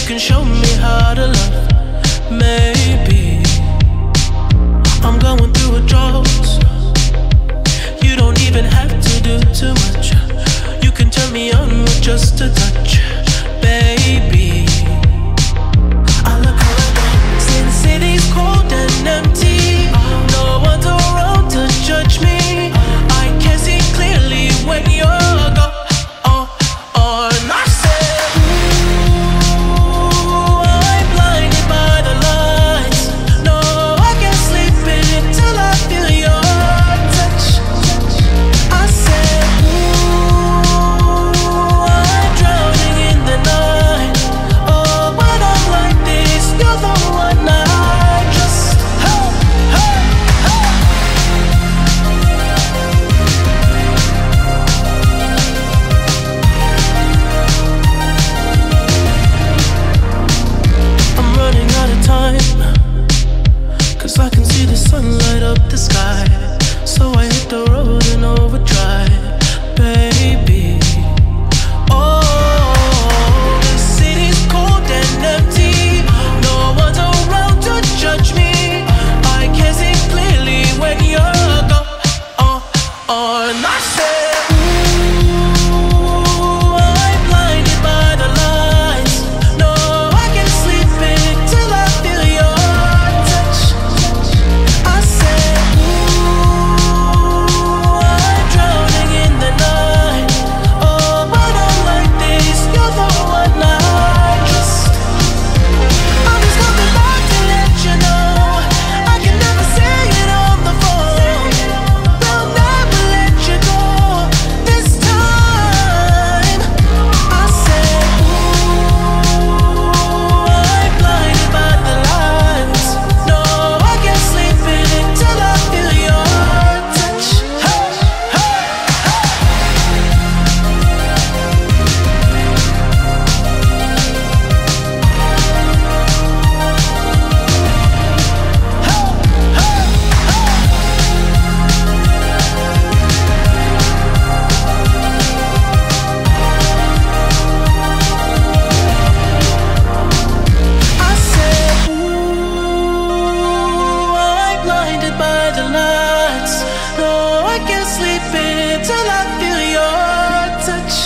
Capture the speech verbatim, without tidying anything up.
can show me how to love. Maybe I'm going through a drought. You don't even have to do too much. You can turn me on with just a touch, baby. I look around, see the city's cold and empty. No one's around to judge me. I can see clearly when you're gone. Oh, oh, and I said, ooh, I'm blinded by the lights. No, I can't sleep until I feel your touch. I said, ooh, I'm drowning in the night. Oh, when I'm like this, you're the one I trust. Hey, hey, hey. I'm running out of time, 'cause I can see the sun light up the sky. So I hit the road in overdrive, baby. Oh, the city's cold and empty. No one's around to judge me. I can see clearly when you're gone. Oh, oh, and I said, ooh, I'm blinded by the lights. No, I can't sleep until I feel your touch. I said, ooh, I'm drowning in the night. Oh, when I'm like this, you're the one I trust. I'm just coming back to let you know I can never say it on the phone. They'll never let you go this time. I said, ooh, I'm blinded by the lights. No, I can't sleep until I feel your touch. Hey, hey, I said, ooh, I'm blinded by the lights. No, I can't sleep until I feel your touch.